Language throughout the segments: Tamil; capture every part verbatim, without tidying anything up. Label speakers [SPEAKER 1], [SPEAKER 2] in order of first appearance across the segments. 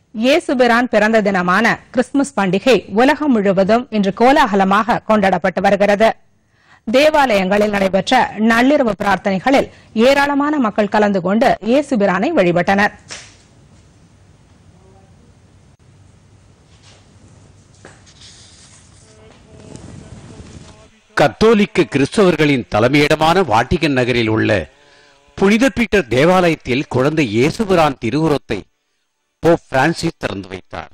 [SPEAKER 1] இயேசுபிரான் பிறந்த தினமான கிறிஸ்துமஸ் பண்டிகை உலகம் முழுவதும் இன்று கோலாகலமாக கொண்டாடப்பட்டு வருகிறது. தேவாலயங்களில் நடைபெற்ற நள்ளிரவு பிரார்த்தனைகளில் ஏராளமான மக்கள் கலந்து கொண்டு இயேசுபிரானை வழிபட்டனர்.
[SPEAKER 2] கத்தோலிக்க கிறிஸ்தவர்களின் தலைமையிடமான வாட்டிகன் நகரில் உள்ள புனித பீட்டர் தேவாலயத்தில் குழந்தை இயேசுபிரான் திருவுருவத்தை போப் பிரான்சிஸ் திறந்து வைத்தார்.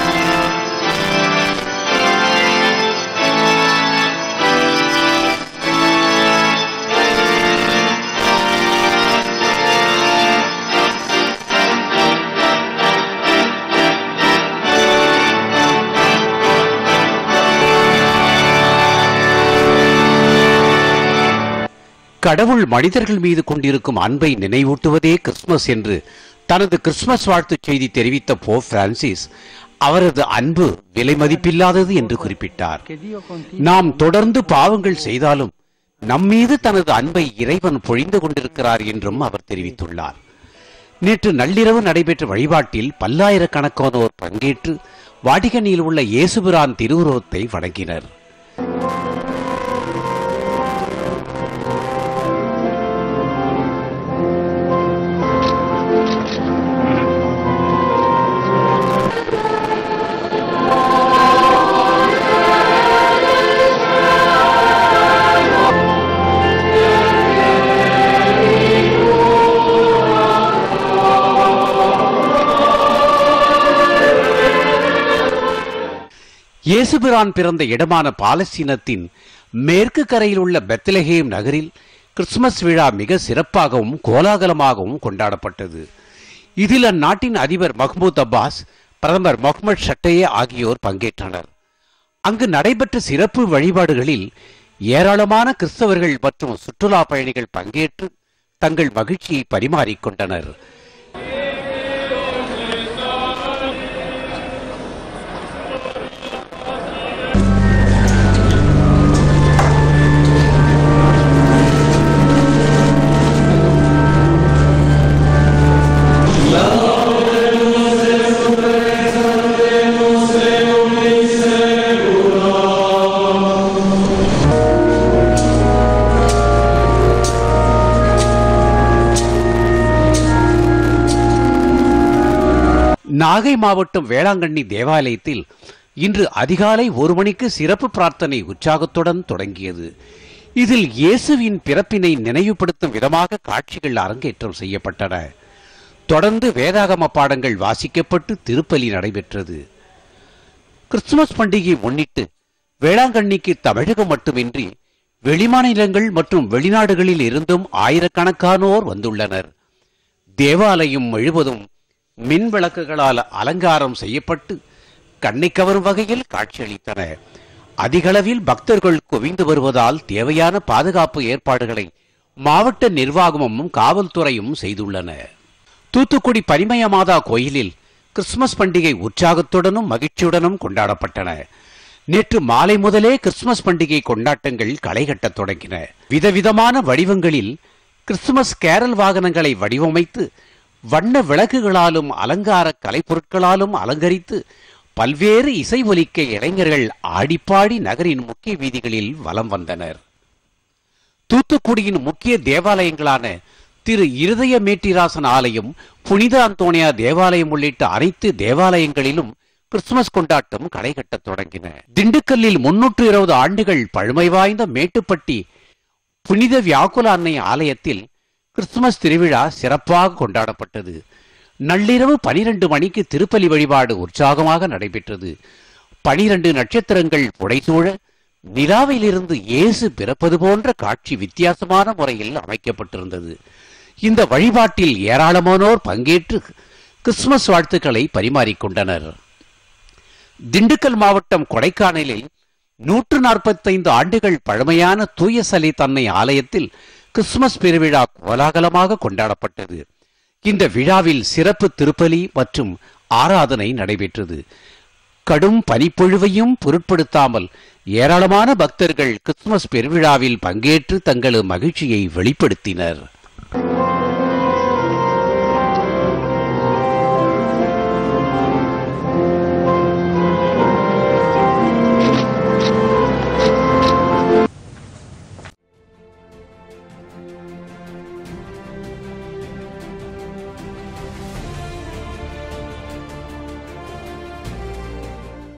[SPEAKER 2] கடவுள் மனிதர்கள் மீது கொண்டிருக்கும் அன்பை நினைவூட்டுவதே கிறிஸ்துமஸ் என்று தனது கிறிஸ்துமஸ் வாழ்த்து செய்தி தெரிவித்த போப் பிரான்சிஸ் அவரது அன்பு விலை மதிப்பில்லாதது என்று குறிப்பிட்டார். நாம் தொடர்ந்து பாவங்கள் செய்தாலும் நம்மீது தனது அன்பை இறைவன் பொழிந்து கொண்டிருக்கிறார் என்றும் அவர் தெரிவித்துள்ளார். நேற்று நள்ளிரவு நடைபெற்ற வழிபாட்டில் பல்லாயிரக்கணக்கானோர் பங்கேற்று வாடிகனில் உள்ள இயேசுபிரான் திருவுருவத்தை வணங்கினர். இயேசுபிரான் பிறந்த இடமான பாலஸ்தீனத்தின் மேற்கு கரையில் உள்ள பெத்லஹேம் நகரில் கிறிஸ்துமஸ் விழா மிக சிறப்பாகவும் கோலாகலமாகவும் கொண்டாடப்பட்டது. இதில் அந்நாட்டின் அதிபர் மஹ்மூத் அப்பாஸ், பிரதமர் முகமது ஷட்டயே ஆகியோர் பங்கேற்றனர். அங்கு நடைபெற்ற சிறப்பு வழிபாடுகளில் ஏராளமான கிறிஸ்தவர்கள் மற்றும் சுற்றுலா பயணிகள் பங்கேற்று தங்கள் மகிழ்ச்சியை பரிமாறிக்கொண்டனர். நாகை மாவட்டம் வேளாங்கண்ணி தேவாலயத்தில் இன்று அதிகாலை ஒரு மணிக்கு சிறப்பு பிரார்த்தனை உற்சாகத்துடன் தொடங்கியது. இதில் இயேசுவின் பிறப்பினை நினைவுபடுத்தும் விதமாக காட்சிகள் அரங்கேற்றம் செய்யப்பட்டன. தொடர்ந்து வேதாகம பாடங்கள் வாசிக்கப்பட்டு திருப்பலி நடைபெற்றது. கிறிஸ்துமஸ் பண்டிகையை முன்னிட்டு வேளாங்கண்ணிக்கு தமிழகம் மட்டுமின்றி வெளிமாநிலங்கள் மற்றும் வெளிநாடுகளில் இருந்தும் ஆயிரக்கணக்கானோர் வந்துள்ளனர். தேவாலயம் முழுவதும் மின் விளக்குகளால் அலங்காரம் செய்யப்பட்டு கண்ணை கவரும் வகையில் காட்சியளித்தன. அதிகளவில் பக்தர்கள் குவிந்து வருவதால் தேவையான பாதுகாப்பு ஏற்பாடுகளை மாவட்ட நிர்வாகமும் காவல்துறையும் செய்துள்ளன. தூத்துக்குடி பரிமய மாதா கோயிலில் கிறிஸ்துமஸ் பண்டிகை உற்சாகத்துடனும் மகிழ்ச்சியுடனும் கொண்டாடப்பட்டன. நேற்று மாலை முதலே கிறிஸ்துமஸ் பண்டிகை கொண்டாட்டங்கள் களைகட்டத் தொடங்கின. விதவிதமான வடிவங்களில் கிறிஸ்துமஸ் கேரல் வாகனங்களை வடிவமைத்து வண்ண விளக்குகளாலும் அலங்கார கலைப்பொருட்களாலும் அலங்கரித்து பல்வேறு இசை ஒலிக்க இளைஞர்கள் ஆடிப்பாடி நகரின் முக்கிய வீதிகளில் வலம் வந்தனர். தூத்துக்குடியின் முக்கிய தேவாலயங்களான திரு இருதய மேட்டிராசன் ஆலயம், புனித அந்தோனியா தேவாலயம் உள்ளிட்ட அனைத்து தேவாலயங்களிலும் கிறிஸ்துமஸ் கொண்டாட்டம் களைகட்டத் தொடங்கின. திண்டுக்கல்லில் முன்னூற்று இருபது ஆண்டுகள் பழமை வாய்ந்த மேட்டுப்பட்டி புனித வியாக்குல அன்னை ஆலயத்தில் கிறிஸ்துமஸ் திருவிழா சிறப்பாக கொண்டாடப்பட்டது. நள்ளிரவு பனிரெண்டு மணிக்கு திருப்பலி வழிபாடு உற்சாகமாக நடைபெற்றது. பனிரெண்டு நட்சத்திரங்கள் புடைசூழ நிலாவிலிருந்து இயேசு பிறப்பது போன்ற காட்சி வித்தியாசமான முறையில் அமைக்கப்பட்டிருந்தது. இந்த வழிபாட்டில் ஏராளமானோர் பங்கேற்று கிறிஸ்துமஸ் வாழ்த்துக்களை பரிமாறிக்கொண்டனர். திண்டுக்கல் மாவட்டம் கொடைக்கானலில் நூற்று நாற்பத்தைந்து ஆண்டுகள் பழமையான தூய சலித் அன்னை ஆலயத்தில் கிறிஸ்துமஸ் பெருவிழா கோலாகலமாக கொண்டாடப்பட்டது. இந்த விழாவில் சிறப்பு திருப்பலி மற்றும் ஆராதனை நடைபெற்றது. கடும் பனிப்பொழிவையும் பொருட்படுத்தாமல் ஏராளமான பக்தர்கள் கிறிஸ்துமஸ் பெருவிழாவில் பங்கேற்று தங்களது மகிழ்ச்சியை வெளிப்படுத்தினர்.